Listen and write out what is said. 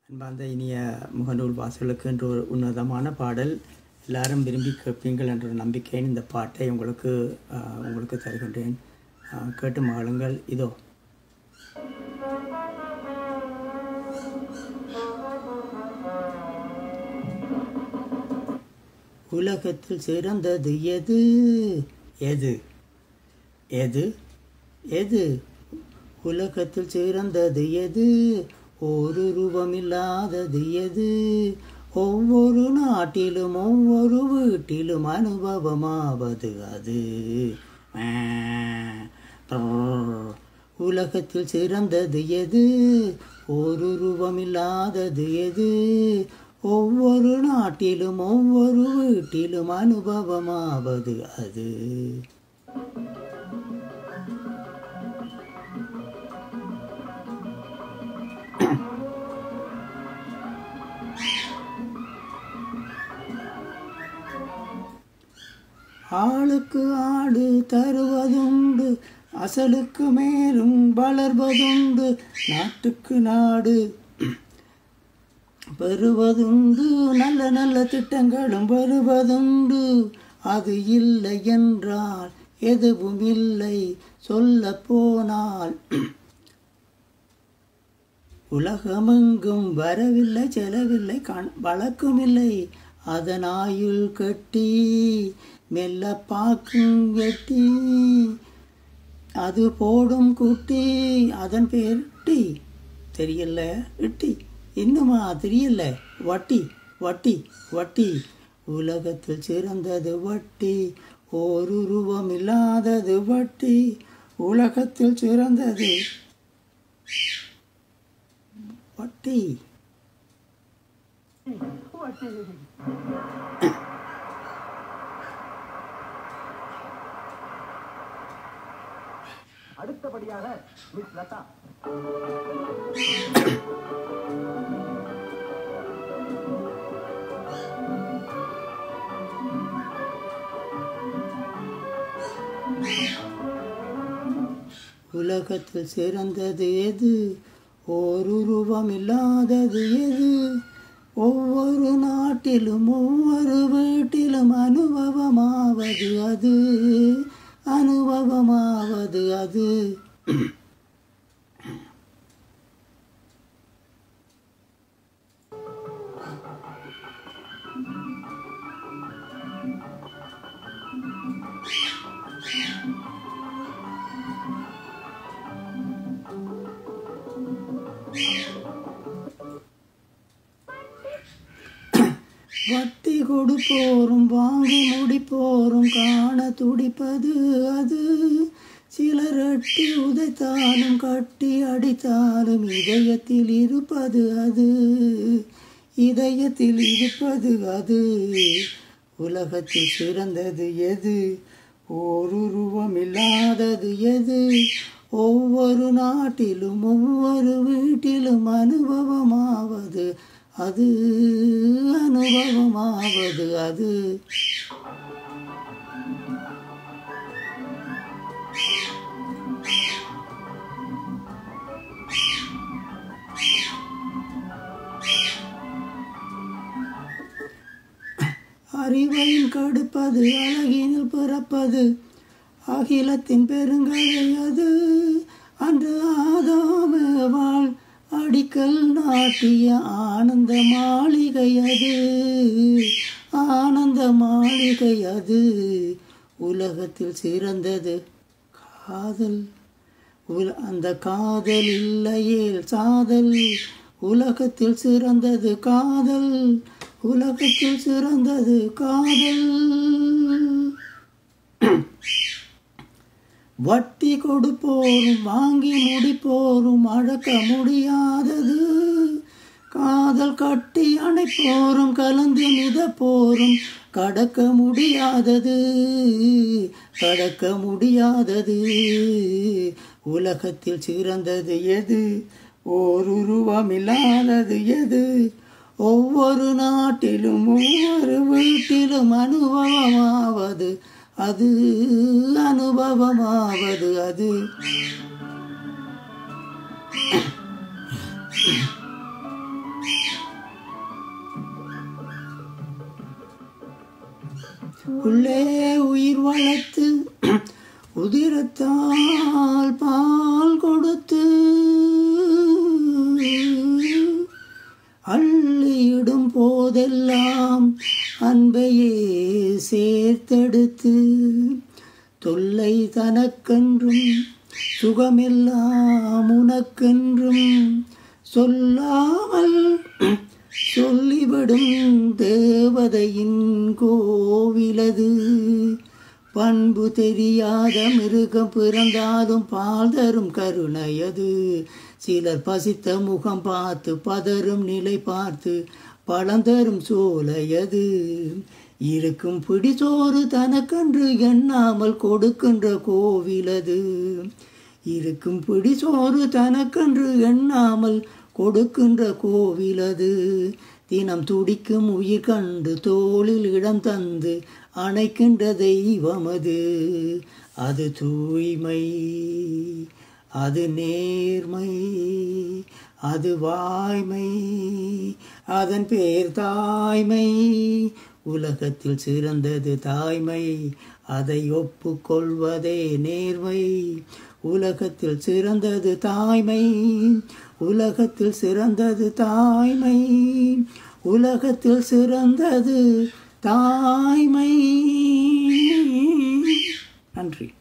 அன்பார்ந்த இனிய முகநூல் வாசகர்களுக்கு என்ற ஒரு உன்னதமான பாடல் எல்லாரும் விரும்பி கேட்பீங்கள் என்ற நம்பிக்கையின் இந்த பாட்டை உங்களுக்கு தருகின்றேன். கேட்டு மகளுங்கள். இதோ உலகத்தில் சிறந்தது எது எது எது எது உலகத்தில் சிறந்தது எது? ஒரு ரூபமில்லாதது எது? ஒவ்வொரு நாட்டிலும் ஒவ்வொரு வீட்டிலும் அனுபவமாவது அது. உலகத்தில் சிறந்தது எது? ஒரு ரூபமில்லாதது எது? ஒவ்வொரு நாட்டிலும் ஒவ்வொரு வீட்டிலும் அனுபவமாவது அது. ஆளுக்கு ஆடு தருவதுண்டு, அசலுக்கு மேலும் வளர்வதுண்டு, நாட்டுக்கு நாடு பெறுவதுண்டு, நல்ல நல்ல திட்டங்களும் பெறுவதுண்டு. அது இல்லை என்றால் எதுவும் இல்லை, சொல்ல போனால் உலகமெங்கும் வரவில்லை செலவில்லை வழக்கும் இல்லை. அதன் ஆயுள் கட்டி மெல்ல பாக்கும் கெட்டி, அது போடும் குட்டி அதன் பேர் டி. தெரியல இட்டி, இன்னுமா தெரியல வட்டி வட்டி வட்டி. உலகத்தில் சிறந்தது வட்டி, ஒரு ரூபம் இல்லாதது வட்டி. உலகத்தில் சிறந்தது வட்டி. அடுத்தபடியாக மிஸ் லதா. உலகத்தில் சிறந்தது எது? ஒரு ரூபம் இல்லாதது எது? ஒவ்வொரு நாட்டிலும் ஒவ்வொரு வீட்டிலும் அனுபவமாவது அது. அனுபவமாவது அது. வட்டி கொடுப்போரும் வாங்கி முடிப்போரும் காண துடிப்பது அது. சிலர் அட்டி உதைத்தாலும் கட்டி அடித்தாலும் இதயத்தில் இருப்பது அது. இதயத்தில் இருப்பது அது. உலகத்தில் சிறந்தது எது? ஒரு ரூபம் இல்லாதது எது? ஒவ்வொரு நாட்டிலும் ஒவ்வொரு வீட்டிலும் அனுபவமாவது அது. அனுபவமாவது அது. அறிவையில் கடுப்பது, அழகினில் பிறப்பது, அகிலத்தின் பெருங்கதை அது. அன்று ஆதாமேவாள் அடிக்கல் நாட்டிய ஆனந்த மாளிகை அது. ஆனந்த மாளிகை அது. உலகத்தில் சிறந்தது காதல். அந்த காதல் இல்லையே சாதல். உலகத்தில் சிறந்தது காதல். உலகத்தில் சிறந்தது காதல். வட்டி கொடுப்போரும் வாங்கி முடிப்போரும் அடக்க முடியாதது. காதல் கட்டி அணைப்போரும் கலந்து மிதப்போரும் கடக்க முடியாதது. கடக்க முடியாதது. உலகத்தில் சிறந்தது எது? ஒரு ரூபம் இல்லாதது எது? ஒவ்வொரு நாட்டிலும் ஒவ்வொரு வீட்டிலும் அனுபவமாவது அது. அனுபவமாவது அது. உள்ளே உயிர் வளர்த்து உதிரத்தால் பால் கொடுத்து அள்ளியிடும் போதெல்லாம் அன்பையே சேர்த்தெடுத்து தொல்லை தனக்கென்றும் சுகமெல்லாம் உனக்கென்றும் சொல்லாமல் சொல்லிவிடும் தேவதையின் கோவிலது. பண்பு தெரியாத மிருகம் பிறந்தாலும் பால் தரும் கருணையது. சிலர் பசித்த முகம் பார்த்து பதறும் நிலை பார்த்து பழம் தரும் சோலையது. இருக்கும் பிடிசோறு தனக்கென்று எண்ணாமல் கொடுக்கின்ற கோவிலது. இருக்கும் பிடிசோறு தனக்கென்று எண்ணாமல் கொடுக்கின்ற கோவிலது. தினம் துடிக்கும் உயிர் கண்டு தோளில் இடம் தந்து அணைக்கின்ற தெய்வமது. அது தூய்மை, அது நேர்மை, அது வாய்மை, அதன் பேர் தாய்மை. உலகத்தில் சிறந்தது தாய்மை, அதை ஒப்புக்கொள்வதே நேர்மை. உலகத்தில் சிறந்தது தாய்மை, உலகத்தில் சிறந்தது தாய்மை, உலகத்தில் சிறந்தது தாய்மை. நன்றி.